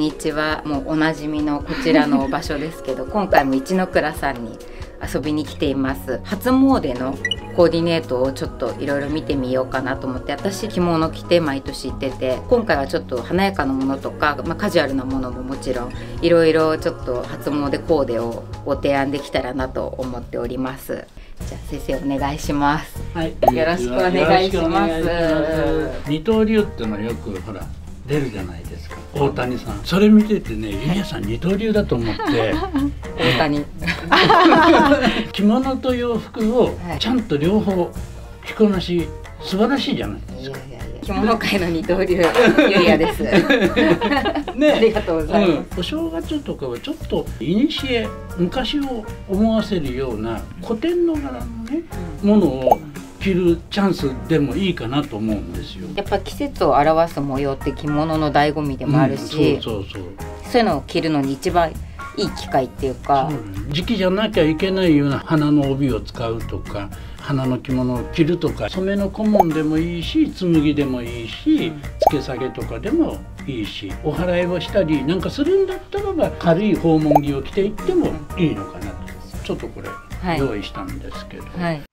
にちは。もうおなじみのこちらの場所ですけど、今回も一ノ倉さんに遊びに来ています。初詣のコーディネートをちょっといろいろ見てみようかなと思って、私着物着て毎年行ってて、今回はちょっと華やかなものとか、カジュアルなものももちろんいろいろちょっと初詣コーデをご提案できたらなと思っております。じゃあ先生お願いします。 はい、 よろしくお願いします。 二刀流ってのはよくほら出るじゃないですか、大谷さん。それ見ててね、ゆりやさん二刀流だと思って大谷着物と洋服をちゃんと両方着こなし、素晴らしいじゃないですか。 着物界の二刀流ゆりやです。ね、ありがとうございます。 お正月とかはちょっと古昔を思わせるような古典の柄のね、ものを着るチャンスでもいいかなと思うんですよ。 やっぱ季節を表す模様って着物の醍醐味でもあるし、そういうのを着るのに一番いい機会っていうか、 時期じゃなきゃいけないような花の帯を使うとか、花の着物を着るとか、染めの小紋でもいいし、紬でもいいし、付け下げとかでもいいし、お祓いをしたりなんかするんだったらば軽い訪問着を着ていってもいいのかなと、ちょっとこれ用意したんですけど、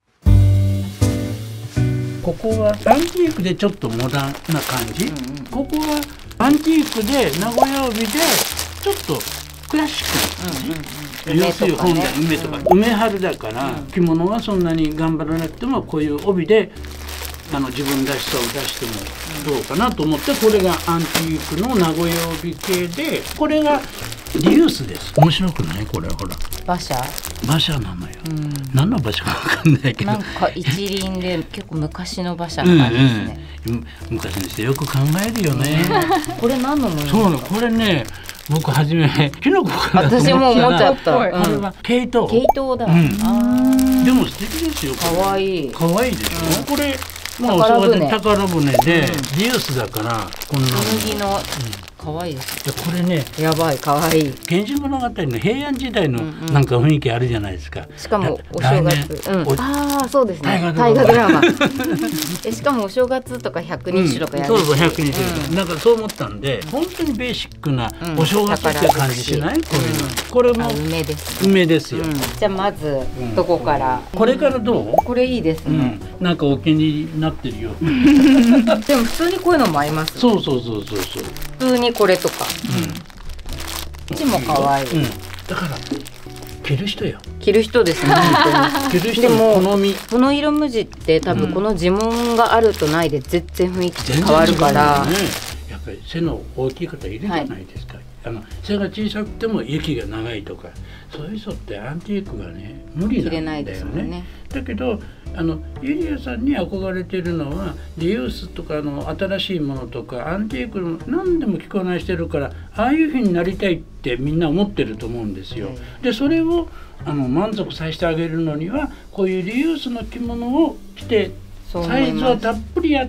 ここはアンティークでちょっとモダンな感じ、ここはアンティークで名古屋帯でちょっとクラシックな感じ、要するに本来梅とか、梅春だから着物はそんなに頑張らなくてもこういう帯で自分らしさを出してもどうかなと思って、これがアンティークの名古屋帯系で、これがリユースです。面白くない？これほら馬車なのよ。何の馬車か分かんないけど、 なんか一輪で結構昔の馬車の感じですね。 昔にしてよく考えるよね。 これ何のものですか？ そうなの、これね、僕初めキノコかなと思ってたら、 私も思っちゃった。 これは毛糸。 毛糸だ。 でも素敵ですよ。 可愛い。 可愛いでしょ。これ宝船でリユースだからこんな紬の可愛いです。 これね、 やばい可愛い。 源氏物語の平安時代のなんか雰囲気あるじゃないですか。 しかもお正月、ああそうですね。大河ドラマ。しかもお正月とか百日とかやる。 そう百日なんかそう思ったんで、本当にベーシックなお正月って感じしない？これも梅です。 梅ですよ。 じゃあまずどこから？ これからどう？これいいですね。 なんかお気に入りになってるよ。 でも普通にこういうのもあります。 そう。 普通にこれとか。こっちも可愛い。 だから着る人よ。 着る人ですね。 着る人の好み。 この色無地って多分この地紋があるとないで全然雰囲気変わるから。 やっぱり背の大きい方いるじゃないですか。背が小さくても息が長いとか、そういう人ってアンティークがね無理なんだよね。だけどゆりやさんに憧れてるのはリユースとか新しいものとかアンティークの何でも着こなしてるから、ああいう風になりたいってみんな思ってると思うんですよ。でそれを満足させてあげるのにはこういうリユースの着物を着て、サイズはたっぷりあって、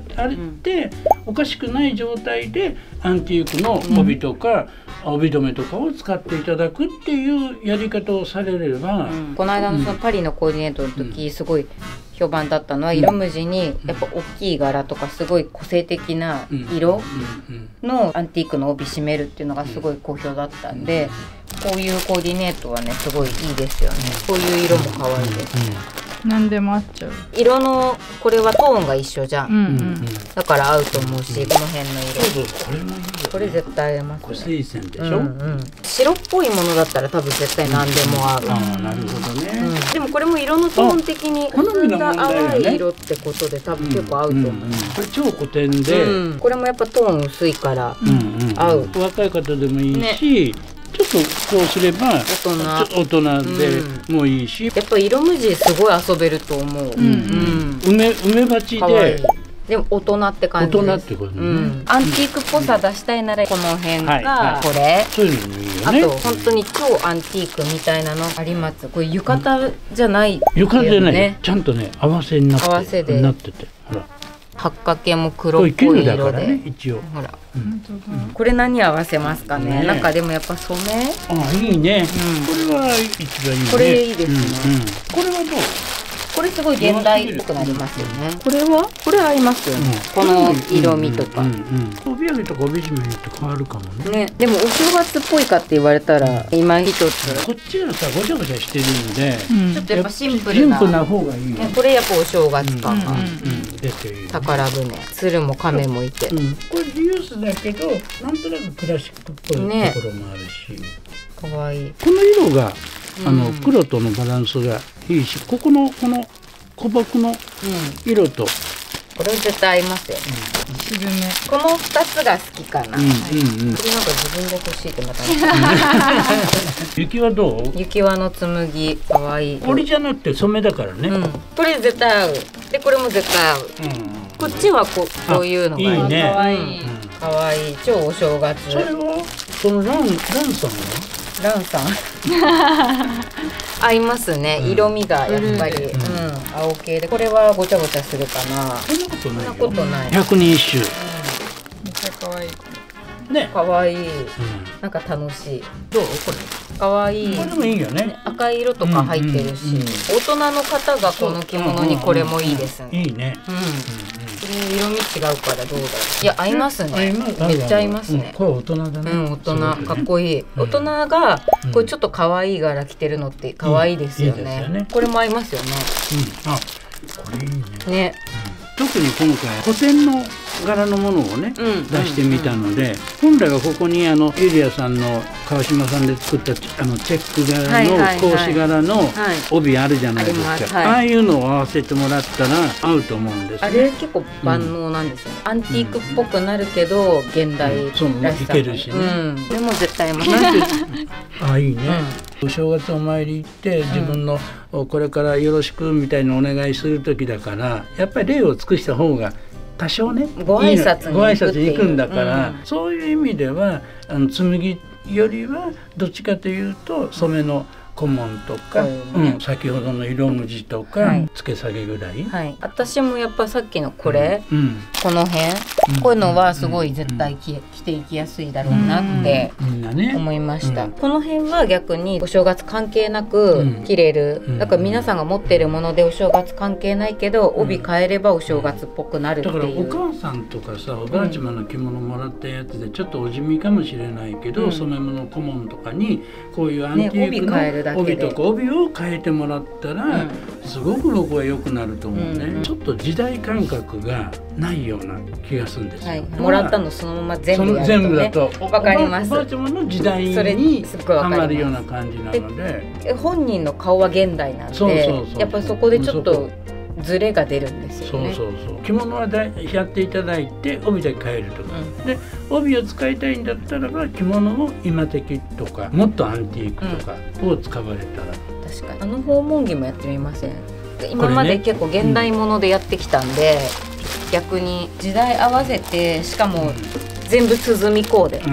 おかしくない状態でアンティークの帯とか、帯留めとかを使っていただくっていうやり方をされれば、この間のそのパリのコーディネートの時すごい評判だったのは、色無地にやっぱ大きい柄とかすごい個性的な色のアンティークの帯締めるっていうのがすごい好評だったんで、こういうコーディネートはねすごいいいですよね。こういう色も可愛いです。 何でも合っちゃう。 色のこれはトーンが一緒じゃん。だから合うと思うし、この辺の色。これ絶対合いますね。 水線でしょ。 白っぽいものだったら多分絶対何でも合う。 なるほどね。 でもこれも色のトーン的に普通が淡い色ってことで多分結構合うと思う。 これ超古典で、 これもやっぱトーン薄いから合う。 若い方でもいいし、ちょっとこうすれば大人でもいいし、 やっぱ色無地すごい遊べると思う。 梅鉢で。 でも大人って感じです。 大人ってことね。 アンティークっぽさ出したいならこの辺かこれ。 そういうのもいいよね。 あと本当に超アンティークみたいなのあります。これ浴衣じゃない。 浴衣じゃない。ちゃんとね合わせになってて。ほら。 八角形も黒っぽい色で。 一応。ほら。 これ何合わせますかね。なんかでもやっぱ染め。 あ、いいね。これは一番いいね。 これいいですね。 これはどう？ ここれすごい現代っぽくなりますよね。これ合いますよね。この色味とか。 帯揚げとか帯締めによって変わるかもね。 でもお正月っぽいかって言われたら今一つ。 こっちがさごちゃごちゃしてるんで、 ちょっとやっぱシンプルな方がいい。 これやっぱお正月感が。宝船、鶴も亀もいて。これリユースだけどなんとなくクラシックっぽいところもあるし。 可愛い。 この色が黒とのバランスがいいし、この古木の色とこれ絶対合いますよ。この2つが好きかな。これなんか自分で欲しいってまた。 雪はどう？ 雪輪の紬可愛い。 織じゃなくて染めだからね。 これ絶対合う。でこれも絶対合う。こっちはこういうのがいいね。可愛い。可愛い。超お正月。 それはそのランさんは？ ランさん合いますね。色味がやっぱり青系で、これはごちゃごちゃするかな。 そんなことない。 そんなことない。 百人一首。 めっちゃ可愛い。 ね、可愛い。なんか楽しい。どうこれ？可愛い。 これもいいよね。 赤い色とか入ってるし、大人の方がこの着物にこれもいいですね。 いいね。 これ色味違うからどうだろう。いや合いますね。めっちゃ合いますね。 これ大人だね。 大人かっこいい。大人がこれちょっと可愛い柄着てるのって可愛いですよね。これも合いますよね。 あ、これいいね。 ね。 特に今回古典の柄のものをね出してみたので、本来はここにユリアさんの川島さんで作ったチェック柄の格子柄の帯あるじゃないですか。ああいうのを合わせてもらったら合うと思うんです。 あれ結構万能なんですよね。アンティークっぽくなるけど現代らしさもいけるしね。でも絶対合います。 あ、いいね。お正月お参り行って自分のこれからよろしくみたいにお願いする時だから、やっぱり礼を尽くした方が多少ねご挨拶に行くんだから、そういう意味では紬よりはどっちかというと染めの小紋とか、先ほどの色無地とか付け下げぐらい。 私もやっぱさっきのこれ、この辺こういうのはすごい絶対着ていきやすいだろうなって思いました。この辺は逆にお正月関係なく着れる。だから皆さんが持ってるものでお正月関係ないけど帯変えればお正月っぽくなるっていう。 だからお母さんとかさ、おばあちゃまの着物もらったやつでちょっとお地味かもしれないけど、染め物小紋とかにこういうアンティークの帯とか帯を変えてもらったらすごく僕は良くなると思うね。ちょっと時代感覚がないような気がするんですよ。 もらったのそのまま全部やるとね、わかります。 おばあちゃまの時代にはまるような感じなので、 本人の顔は現代なんで、やっぱそこでちょっとズレが出るんですよね。 着物はやっていただいて帯で変えるとか、で帯を使いたいんだったらば着物も今的とかもっとアンティークとかを使われたら、 確かに訪問着もやってみません？今まで結構現代ものでやってきたんで、逆に時代合わせて、しかも全部鼓コーデ、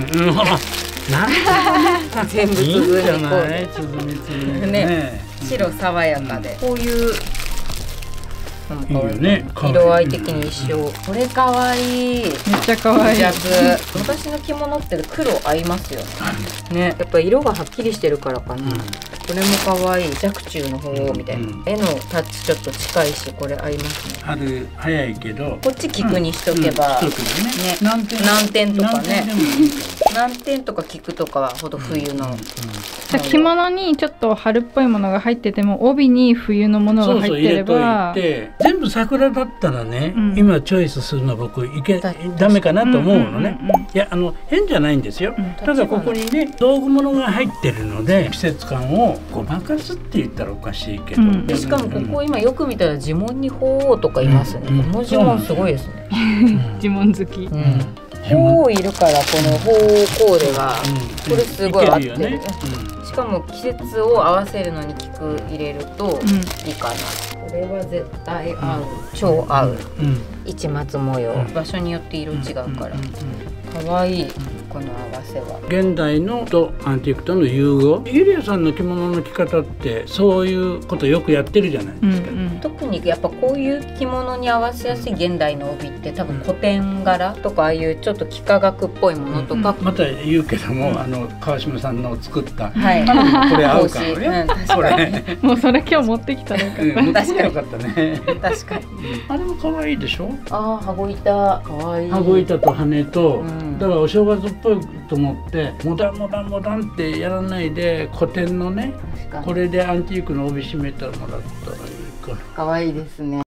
全部鼓コーデね、白爽やかで、こういういいよね。色合い的に一緒。これかわいい。めっちゃかわいい。 私の着物って黒合いますよね。やっぱ色がはっきりしてるからかな。これもかわいい。若冲の方みたいな。絵のタッチちょっと近いし、これ合いますね。 春早いけど。 こっち菊にしとけばね。難点とかね。難点とか菊とかはほど冬の。 着物にちょっと春っぽいものが入ってても帯に冬のものが入ってれば。 全部桜だったらね、今チョイスするのは僕ダメかなと思うのね。いや変じゃないんですよ。ただここにね道具物が入ってるので季節感をごまかすって言ったらおかしいけど、 しかもここ今よく見たら呪文に鳳凰とかいますね。この呪文すごいですね。 呪文好き。 鳳凰いるからこの鳳凰コーデがこれすごい合ってる。しかも季節を合わせるのに菊入れるといいかな。これは絶対合う、超合う。市松模様、場所によって色違うから可愛い。 この合わせは。 現代のとアンティークとの融合。ユリアさんの着物の着方ってそういうことよくやってるじゃないですか。 特にやっぱこういう着物に合わせやすい現代の帯って多分古典柄とかああいうちょっと幾何学っぽいものとか、 また言うけども、川島さんの作った、 はい、 これ合うからね。 確かにもうそれ今日持ってきたらよかった。 持ってきたらよかったね。 確かに。 あれも可愛いでしょ。 ああ、羽子板可愛い。 羽子板と羽と、だからお正月っぽいと思ってモダンってやらないで古典のね、これでアンティークの帯締めてもらったらいいかな。 可愛いですね。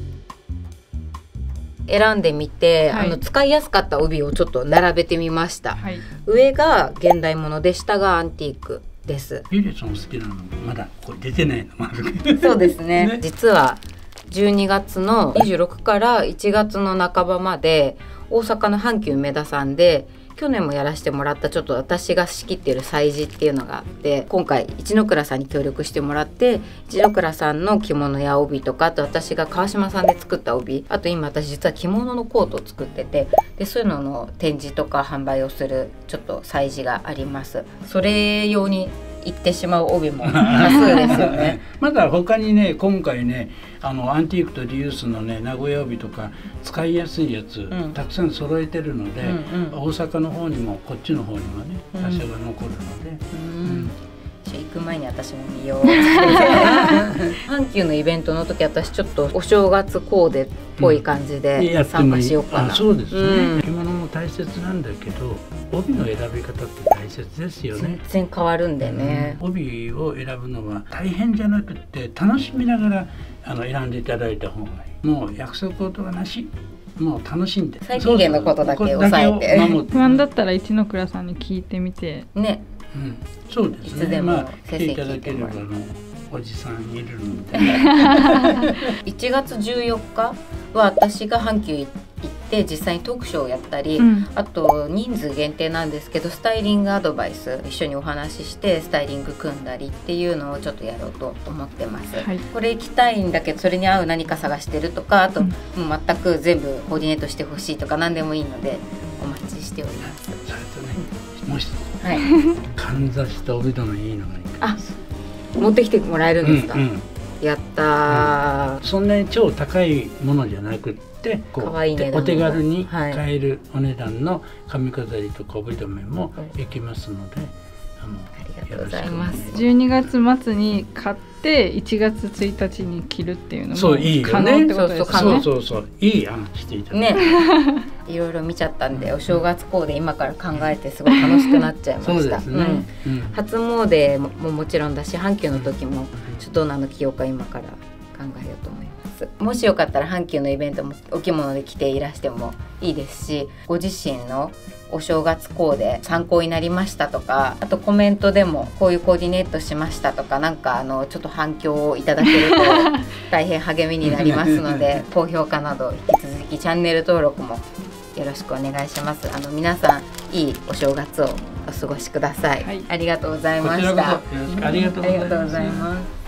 選んでみて、はい、使いやすかった帯をちょっと並べてみました、はい、上が現代物で下がアンティークです。 ゆりさん好きなのまだこれ出てないのもあるけどそうですね実は12月の26から1月の半ばまで大阪の阪急梅田さんで去年もやらせてもらったちょっと私が仕切っている催事っていうのがあって、今回一ノ倉さんに協力してもらって一ノ倉さんの着物や帯とか、あと私が川島さんで作った帯、あと今私実は着物のコートを作ってて、でそういうのの展示とか販売をするちょっと催事があります。それ用に行ってしまう帯も多数ですよねまだ他にね今回ねアンティークとリユースのね名古屋帯とか使いやすいやつ、たくさん揃えてるので、大阪の方にもこっちの方にもね多少が残るので、 行く前に私も見よう阪急のイベントの時私ちょっとお正月コーデっぽい感じで参加しようかな。 そうですね、着物も大切なんだけど帯の選び方って大切ですよね。 全然変わるんでね、 帯を選ぶのは大変じゃなくて楽しみながら選んでいただいた方がいい。もう約束事はなし、もう楽しんで最低限のことだけ抑えて不安だったら一ノ倉さんに聞いてみてね。 そうですね。いつでも来ていただければおじさんいるみたいな 1月14日は私が阪急行って実際にトークショーをやったり、あと人数限定なんですけどスタイリングアドバイス一緒にお話ししてスタイリング組んだりっていうのをちょっとやろうと思ってます、これ行きたいんだけどそれに合う何か探してるとか、あともう全く全部コーディネートしてほしいとか何でもいいのでお待ちしております。 それとね、もう一つ、 はい、 かんざしと帯戸のいいのがいいから持ってきてもらえるんですか。やったー、 そんなに超高いものじゃなくってお手軽に買えるお値段の髪飾りとか帯留めもできますので、 ありがとうございます。 12月末に買って1月1日に着るっていうのも可能ってことですね。そういい案していただいて、 いろいろ見ちゃったんでお正月コーデ今から考えてすごい楽しくなっちゃいました。初詣ももちろんだし阪急の時もちょっとどんなの着ようか今から考えようと思います。もしよかったら阪急のイベントもお着物で着ていらしてもいいですし、ご自身のお正月コーデ参考になりましたとか、あとコメントでもこういうコーディネートしましたとか、なんかちょっと反響をいただけると大変励みになりますので高評価など引き続きチャンネル登録もよろしくお願いします。皆さんいいお正月をお過ごしください。ありがとうございました。 ありがとうございます。